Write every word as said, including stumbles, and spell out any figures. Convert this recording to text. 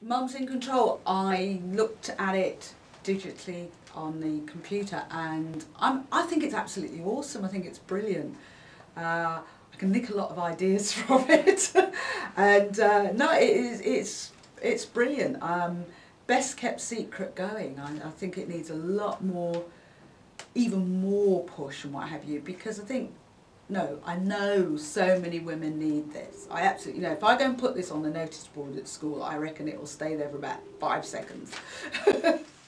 Mum's in Control, I looked at it digitally on the computer, and I'm, I think it's absolutely awesome. I think it's brilliant. Uh, I can nick a lot of ideas from it, and uh, no, it is, it's, it's brilliant. Um, best kept secret going. I, I think it needs a lot more, even more push and what have you, because I think, no, I know so many women need this. I absolutely know. If I go and put this on the notice board at school, I reckon it will stay there for about five seconds.